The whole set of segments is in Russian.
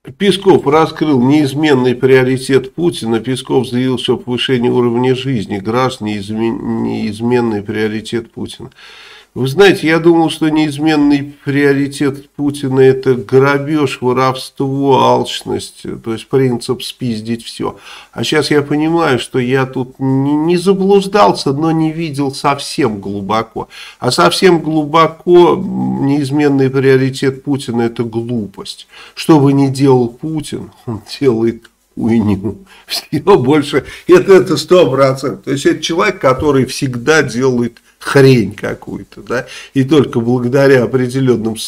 Песков раскрыл неизменный приоритет Путина. Песков заявил, что повышение уровня жизни граждан неизменный приоритет Путина. Вы знаете, я думал, что неизменный приоритет Путина — это грабеж, воровство, алчность, то есть принцип спиздить все. А сейчас я понимаю, что я тут не заблуждался, но не видел совсем глубоко. А совсем глубоко неизменный приоритет Путина — это глупость. Что бы ни делал Путин, он делает хуйню. Все больше, это 100%. То есть это человек, который всегда делает хрень какую-то, да, и только благодаря определенным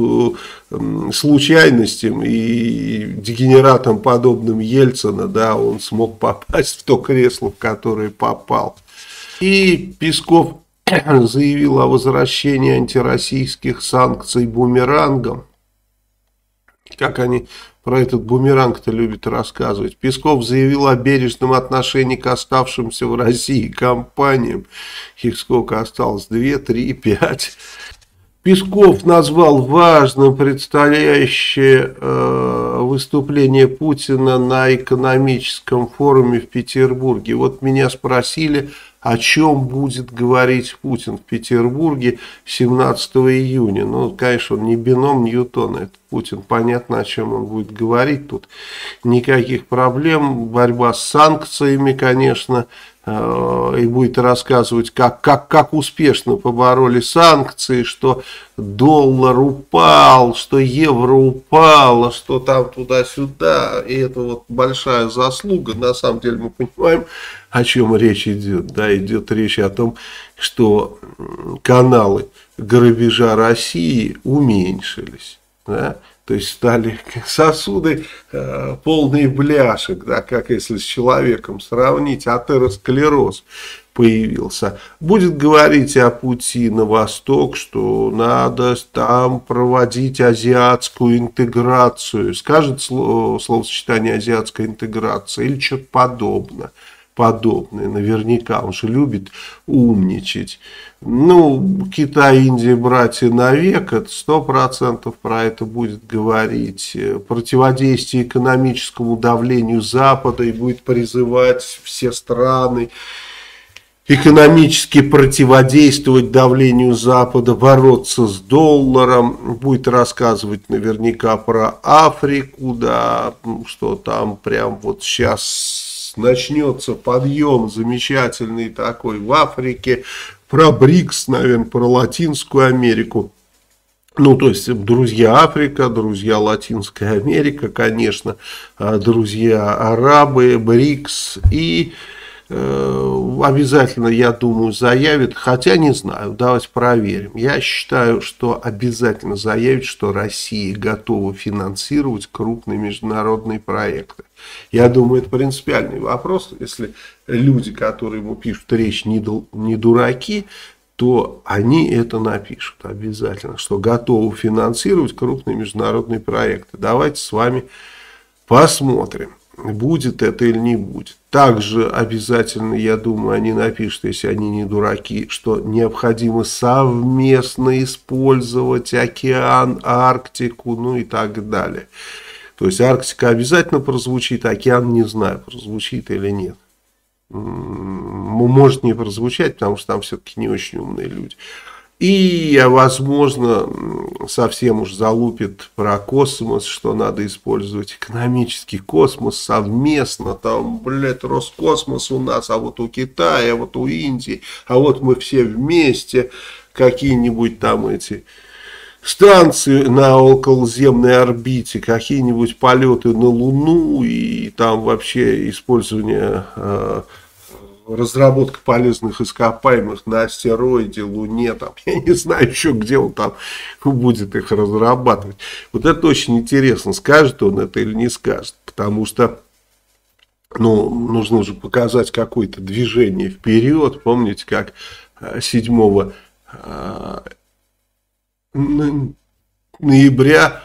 случайностям и дегенератам, подобным Ельцина, да, он смог попасть в то кресло, в которое попал. И Песков заявил о возвращении антироссийских санкций бумерангом. Как они про этот бумеранг-то любят рассказывать. Песков заявил о бережном отношении к оставшимся в России компаниям. Их сколько осталось? 2, 3, 5. Песков назвал важным предстоящее выступление Путина на экономическом форуме в Петербурге. Вот меня спросили, о чем будет говорить Путин в Петербурге 17 июня. Ну, конечно, он не бином Ньютона, это Путин. Понятно, о чем он будет говорить. Тут никаких проблем. Борьба с санкциями, конечно. И будет рассказывать, как успешно побороли санкции, что доллар упал, что евро упало, что там туда-сюда. И это вот большая заслуга. На самом деле мы понимаем, о чем речь идет. Да, идет речь о том, что каналы грабежа России уменьшились. Да? То есть стали сосуды полные бляшек, да, как если с человеком сравнить, атеросклероз появился. Будет говорить о пути на восток, что надо там проводить азиатскую интеграцию. Скажет словосочетание азиатская интеграция или что-то подобное. Наверняка он же любит умничать. Ну, Китай, Индия, братья навек, это 100% про это будет говорить. Противодействие экономическому давлению Запада и будет призывать все страны экономически противодействовать давлению Запада, бороться с долларом. Будет рассказывать наверняка про Африку, да, что там прям вот сейчас начнется подъем замечательный такой в Африке. Про БРИКС, наверное, про Латинскую Америку. Ну, то есть, друзья Африка, друзья Латинская Америка, конечно, друзья арабы, БРИКС. И обязательно, я думаю, заявит, хотя не знаю, давайте проверим. Я считаю, что обязательно заявит, что Россия готова финансировать крупные международные проекты. Я думаю, это принципиальный вопрос. Если люди, которые ему пишут речь, не дураки, то они это напишут обязательно, что готовы финансировать крупные международные проекты. Давайте с вами посмотрим, будет это или не будет. Также обязательно, я думаю, они напишут, если они не дураки, что необходимо совместно использовать океан, Арктику, ну и так далее. То есть Арктика обязательно прозвучит, океан не знаю, прозвучит или нет. Может не прозвучать, потому что там все-таки не очень умные люди. И, возможно, совсем уж залупит про космос, что надо использовать экономический космос совместно. Там, блядь, Роскосмос у нас, а вот у Китая, а вот у Индии, а вот мы все вместе, какие-нибудь там эти станции на околоземной орбите, какие-нибудь полеты на Луну и там вообще использование... разработка полезных ископаемых на астероиде, Луне, там, я не знаю еще, где он там будет их разрабатывать. Вот это очень интересно, скажет он это или не скажет, потому что, ну, нужно же показать какое-то движение вперед. Помните, как 7 ноября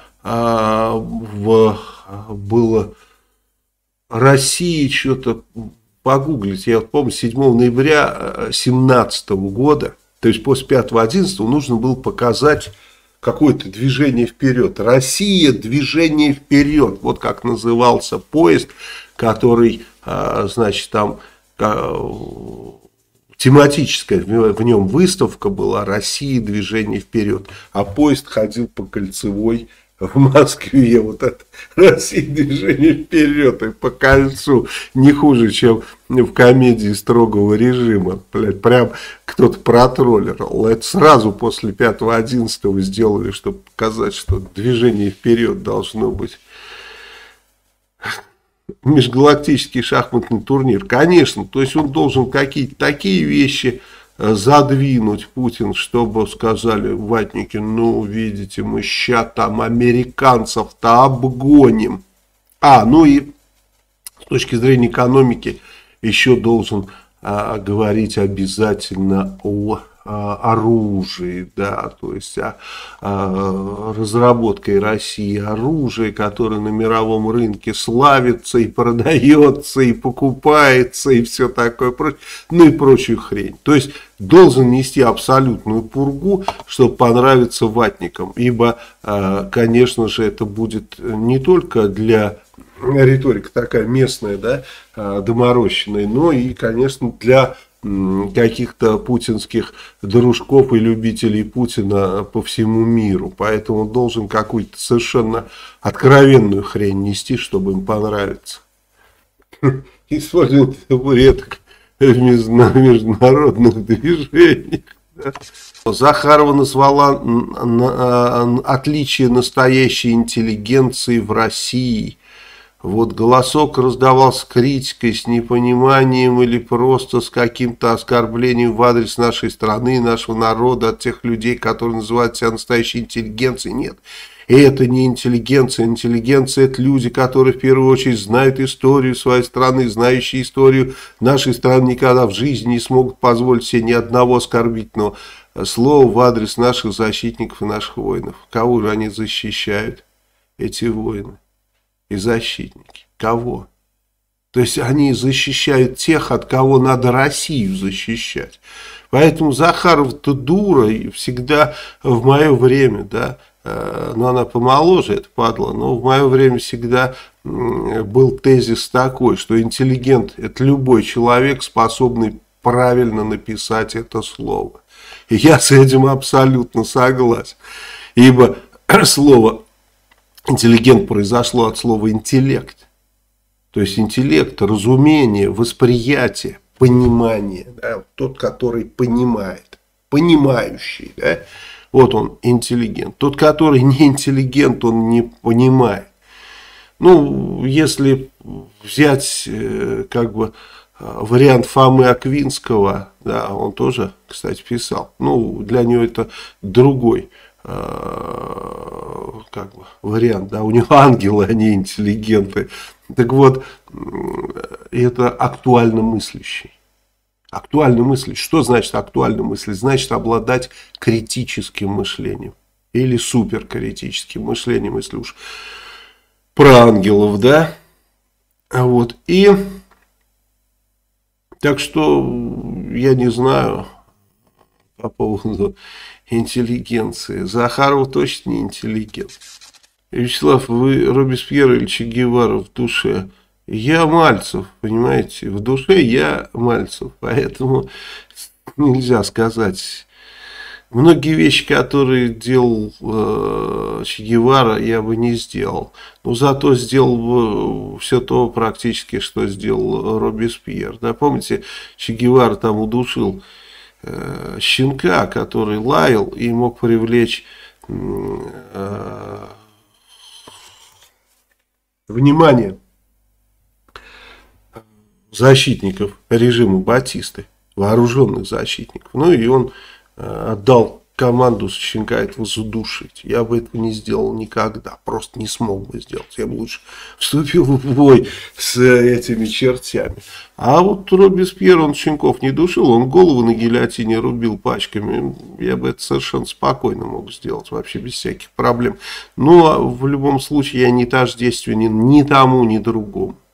было России что-то... Погуглить, я вот помню, 7 ноября 2017 года, то есть после 5-11 нужно было показать какое-то движение вперед. Россия, движение вперед. Вот как назывался поезд, который, значит, там тематическая в нем выставка была «Россия, движение вперед». А поезд ходил по Кольцевой в Москве. Вот это «Россия, движение вперед» и по кольцу не хуже, чем в комедии строгого режима. Блядь, прям кто-то протроллировал. Это сразу после 5-11 сделали, чтобы показать, что движение вперед должно быть. Межгалактический шахматный турнир. Конечно, то есть он должен какие-то такие вещи задвинуть, Путин, чтобы сказали ватники: ну, видите, мы ща там американцев-то обгоним. Ну и с точки зрения экономики еще должен говорить обязательно о оружии, да, то есть разработкой России оружия, которое на мировом рынке славится и продается, и покупается, и все такое прочее, ну и прочую хрень. То есть должен нести абсолютную пургу, чтобы понравиться ватникам, ибо, конечно же, это будет не только для риторика такая местная, да, доморощенная, но и, конечно, для каких-то путинских дружков и любителей Путина по всему миру. Поэтому он должен какую-то совершенно откровенную хрень нести, чтобы им понравиться. Использовать табуреток в международных движениях. Захарова назвала отличие настоящей интеллигенции в России. Вот голосок раздавался критикой, с непониманием или просто с каким-то оскорблением в адрес нашей страны, нашего народа, от тех людей, которые называют себя настоящей интеллигенцией. Нет, это не интеллигенция. Интеллигенция – это люди, которые в первую очередь знают историю своей страны, знающие историю нашей страны, никогда в жизни не смогут позволить себе ни одного оскорбительного слова в адрес наших защитников и наших воинов. Кого же они защищают, эти воины и защитники? Кого? То есть они защищают тех, от кого надо Россию защищать. Поэтому Захарова-то дура, и всегда в мое время, да, но она помоложе, это падла, но в мое время всегда был тезис такой, что интеллигент – это любой человек, способный правильно написать это слово. И я с этим абсолютно согласен. Ибо слово интеллигент произошло от слова интеллект. То есть интеллект, разумение, восприятие, понимание. Да, тот, который понимает, понимающий. Да, вот он интеллигент. Тот, который не интеллигент, он не понимает. Ну, если взять как бы вариант Фомы Аквинского, да, он тоже, кстати, писал. Ну, для него это другой как бы вариант, да, у него ангелы, а не интеллигенты. Так вот, это актуально мыслящий. Актуально мыслить. Что значит актуально мыслить? Значит обладать критическим мышлением. Или суперкритическим мышлением, если уж про ангелов, да. Вот. И так что я не знаю по поводу интеллигенции. Захарова точно не интеллигент. Вячеслав, вы Робеспьер или Че Гевара в душе? Я Мальцев, понимаете, в душе я Мальцев, поэтому нельзя сказать. Многие вещи, которые делал Че Гевара, я бы не сделал. Но зато сделал бы все то практически, что сделал Робеспьер. Да, помните, Че Гевара там удушил щенка, который лаял и мог привлечь внимание защитников режима Батисты, вооруженных защитников. Ну и он отдал команду щенка этого задушить. Я бы этого не сделал никогда, просто не смог бы сделать. Я бы лучше вступил в бой с этими чертями. А вот Робеспьер, он щенков не душил, он голову на гильотине рубил пачками. Я бы это совершенно спокойно мог сделать, вообще без всяких проблем. Но в любом случае я не тождественен ни тому, ни другому.